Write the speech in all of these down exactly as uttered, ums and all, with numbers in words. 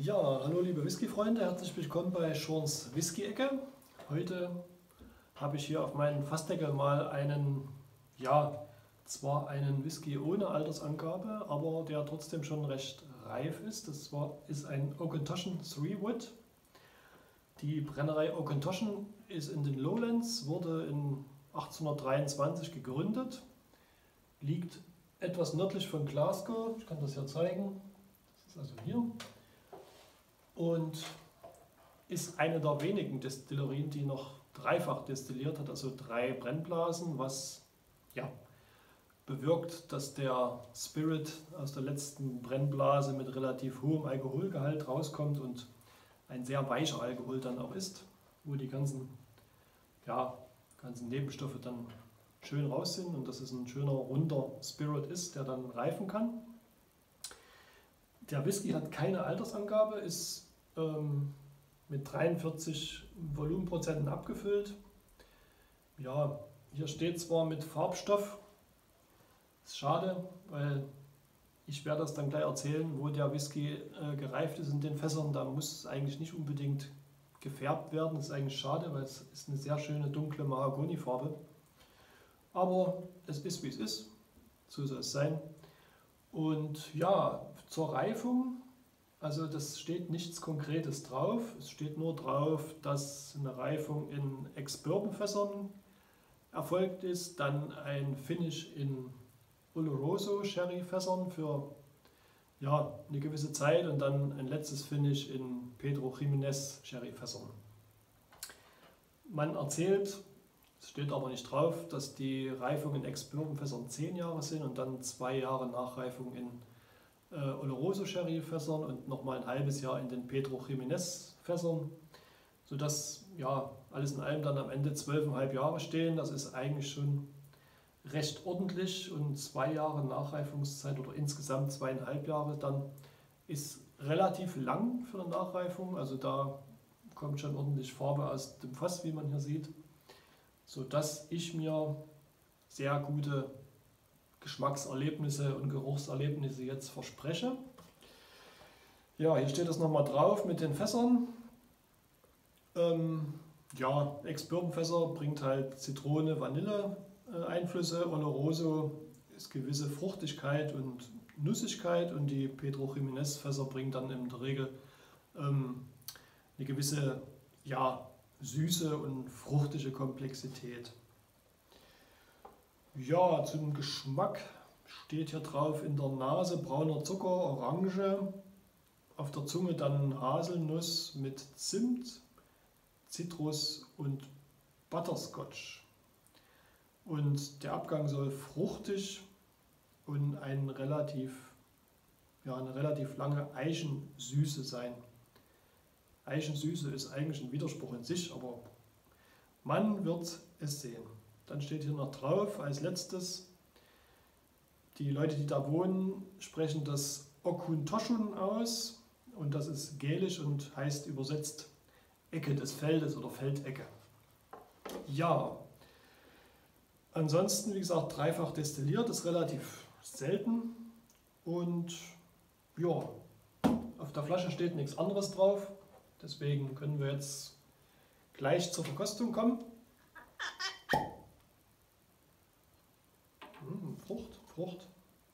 Ja, hallo liebe Whisky-Freunde, herzlich willkommen bei Schorns Whisky-Ecke. Heute habe ich hier auf meinem Fassdeckel mal einen, ja, zwar einen Whisky ohne Altersangabe, aber der trotzdem schon recht reif ist. Das war, ist ein Auchentoshan Three Wood. Die Brennerei Auchentoshan ist in den Lowlands, wurde in achtzehnhundertdreiundzwanzig gegründet, liegt etwas nördlich von Glasgow. Ich kann das hier zeigen. Das ist also hier. Und ist eine der wenigen Destillerien, die noch dreifach destilliert hat, also drei Brennblasen, was ja, bewirkt, dass der Spirit aus der letzten Brennblase mit relativ hohem Alkoholgehalt rauskommt und ein sehr weicher Alkohol dann auch ist, wo die ganzen, ja, ganzen Nebenstoffe dann schön raus sind und dass es ein schöner, runder Spirit ist, der dann reifen kann. Der Whisky hat keine Altersangabe, ist ähm, mit dreiundvierzig Volumenprozenten abgefüllt. Ja, hier steht zwar mit Farbstoff, ist schade, weil ich werde das dann gleich erzählen, wo der Whisky äh, gereift ist in den Fässern. Da muss es eigentlich nicht unbedingt gefärbt werden, das ist eigentlich schade, weil es ist eine sehr schöne dunkle Mahagonifarbe. Aber es ist wie es ist, so soll es sein. Und ja, zur Reifung, also das steht nichts Konkretes drauf. Es steht nur drauf, dass eine Reifung in Ex-Bourbon-Fässern erfolgt ist, dann ein Finish in Oloroso Sherry-Fässern für ja, eine gewisse Zeit und dann ein letztes Finish in Pedro Ximénez Sherry-Fässern. Man erzählt, es steht aber nicht drauf, dass die Reifung in Ex-Bourbon-Fässern zehn Jahre sind und dann zwei Jahre Nachreifung in äh, Oloroso Sherry-Fässern und nochmal ein halbes Jahr in den Pedro Ximénez-Fässern, sodass ja, alles in allem dann am Ende zwölfeinhalb Jahre stehen. Das ist eigentlich schon recht ordentlich und zwei Jahre Nachreifungszeit oder insgesamt zweieinhalb Jahre dann ist relativ lang für eine Nachreifung. Also da kommt schon ordentlich Farbe aus dem Fass, wie man hier sieht, sodass ich mir sehr gute Geschmackserlebnisse und Geruchserlebnisse jetzt verspreche. Ja, hier steht das nochmal drauf mit den Fässern. Ähm, ja, Ex-Bourbon-Fässer bringt halt Zitrone, Vanille äh, Einflüsse. Oloroso ist gewisse Fruchtigkeit und Nussigkeit und die Pedro Ximénez-Fässer bringen dann in der Regel ähm, eine gewisse, ja, süße und fruchtige Komplexität. Ja, zum Geschmack steht hier drauf in der Nase brauner Zucker, Orange, auf der Zunge dann Haselnuss mit Zimt, Zitrus und Butterscotch. Und der Abgang soll fruchtig und ein relativ, ja, eine relativ lange Eichensüße sein. Eichensüße ist eigentlich ein Widerspruch in sich, aber man wird es sehen. Dann steht hier noch drauf, als letztes, die Leute, die da wohnen, sprechen das Auchentoshan aus und das ist gälisch und heißt übersetzt Ecke des Feldes oder Feldecke. Ja, ansonsten, wie gesagt, dreifach destilliert, ist relativ selten und ja, auf der Flasche steht nichts anderes drauf. Deswegen können wir jetzt gleich zur Verkostung kommen. Mmh, Frucht, Frucht.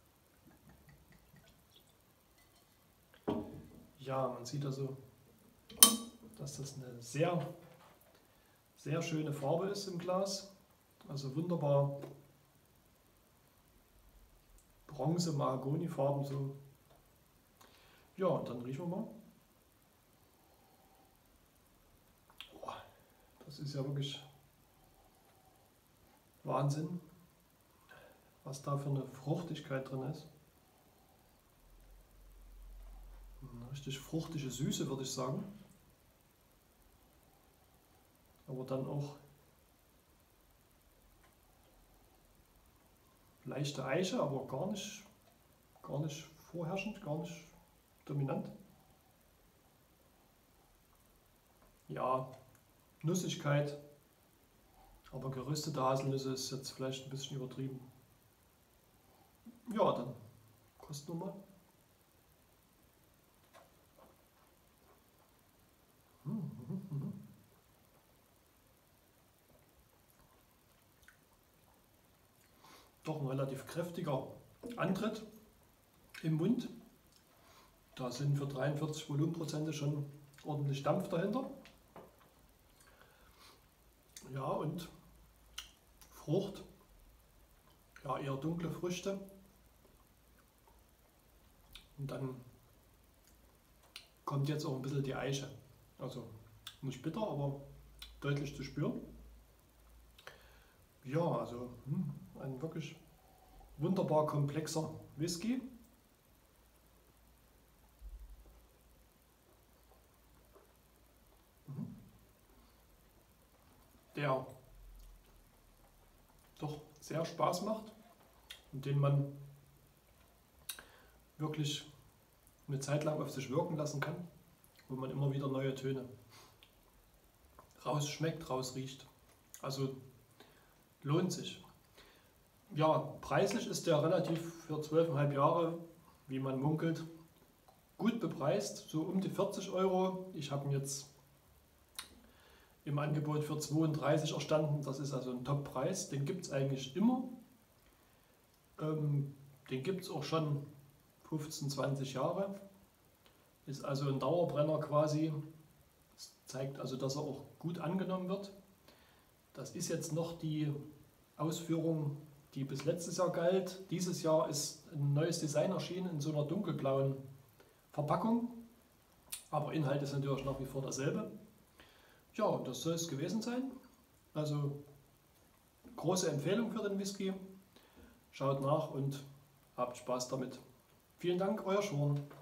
Ja, man sieht also, dass das eine sehr, sehr schöne Farbe ist im Glas. Also wunderbar Bronze-Mahagoni-Farben so. Ja, und dann riechen wir mal. Das ist ja wirklich Wahnsinn, was da für eine Fruchtigkeit drin ist. Eine richtig fruchtige Süße, würde ich sagen. Aber dann auch leichte Eiche, aber gar nicht, gar nicht vorherrschend, gar nicht dominant. Ja, Nussigkeit, aber geröstete Haselnüsse ist jetzt vielleicht ein bisschen übertrieben. Ja, dann kosten wir mal. doch ein relativ kräftiger Antritt im Mund. Da sind für dreiundvierzig Volumenprozente schon ordentlich Dampf dahinter. Ja, und Frucht, ja, eher dunkle Früchte. Und dann kommt jetzt auch ein bisschen die Eiche. Also nicht bitter, aber deutlich zu spüren. Ja, also hm, ein wirklich wunderbar komplexer Whisky. Der doch sehr Spaß macht und den man wirklich eine Zeit lang auf sich wirken lassen kann, wo man immer wieder neue Töne rausschmeckt, rausriecht. Also lohnt sich. Ja, preislich ist der relativ für zwölf Komma fünf Jahre, wie man munkelt, gut bepreist, so um die vierzig Euro. Ich habe ihn jetzt im Angebot für zweiunddreißig erstanden. Das ist also ein Top-Preis. Den gibt es eigentlich immer. Ähm, den gibt es auch schon fünfzehn, zwanzig Jahre. Ist also ein Dauerbrenner quasi. Das zeigt also, dass er auch gut angenommen wird. Das ist jetzt noch die Ausführung, die bis letztes Jahr galt. Dieses Jahr ist ein neues Design erschienen in so einer dunkelblauen Verpackung. Aber Inhalt ist natürlich nach wie vor dasselbe. Ja, und das soll es gewesen sein. Also große Empfehlung für den Whisky. Schaut nach und habt Spaß damit. Vielen Dank, euer Schorn.